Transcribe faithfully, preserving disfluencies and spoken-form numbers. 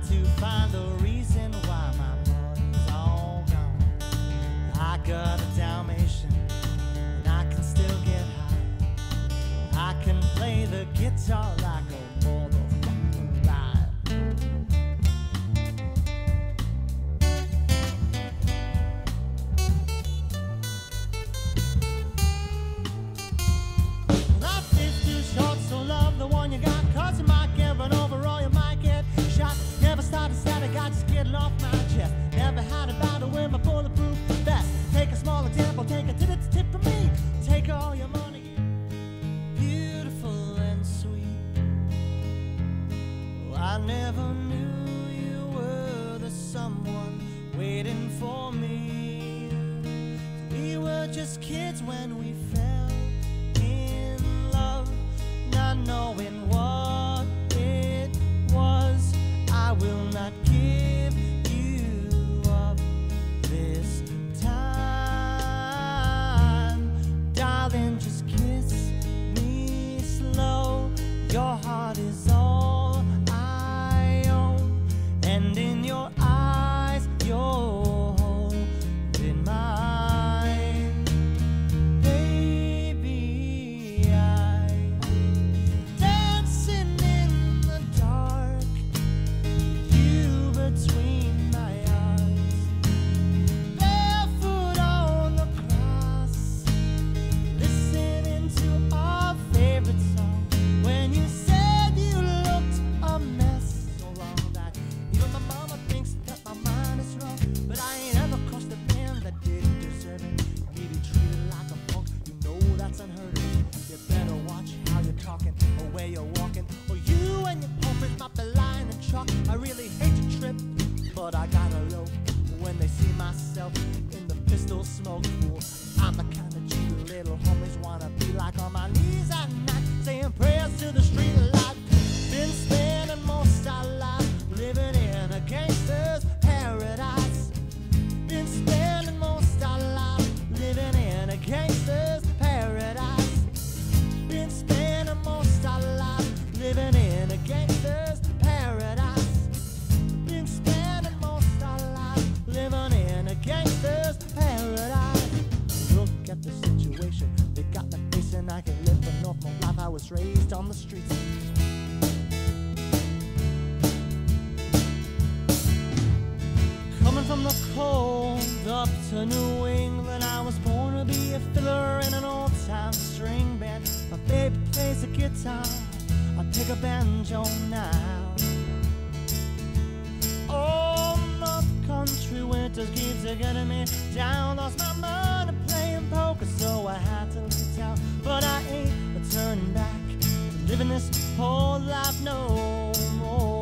to find the reason why my money's all gone. I got a Dalmatian, and I can still get high. I can play the guitar like a motherfucking liar. Life is too short, so love the one you got, 'cause you might get run over or you might get shot. Never started static, I just getting off my chest. Never had a battle with my bulletproof vest. Take a small example, take a tip tip from me. Take all your money, beautiful and sweet. Oh, I never knew you were the someone waiting for me. We were just kids when we fell in love, not knowing what it was. I will not give you up this time. Darling, just kiss me slow. Your heart is all I own, and in your eyes, you're holding mine. Baby, I'm dancing in the dark, you between my arms, barefoot on the cross, listening to our favorite song. When you said you looked a mess, so wrong that even my mama thinks that my mind is wrong. But I ain't ever crossed a man that didn't deserve it. Me be treated like a punk, you know that's unheard of. You better watch how you're talking or where you're walking, or you and your homies might be lying in chalk. I really hate to trip, but I gotta low when they see myself in the pistol smoke pool. I'm the kind of G little homies wanna be like, on my knees at night, saying prayers to the street light. Been spending most our life living in a gangster's paradise. Been spending most our life living in a gangster's paradise. Been spending most our life living in a gangster's paradise. Been spending most our life living in a gangster's paradise. Look at the situation they got me facing. I can live a normal life, I was raised on the streets. Coming from the cold up to New England, I was born to be a fiddler in an old-time string band. My baby plays the guitar, I pick a banjo now. Oh, North Country winters keeps getting me down. Lost my money playing poker, so I had to leave town. But I ain't turning back to living this whole life no more.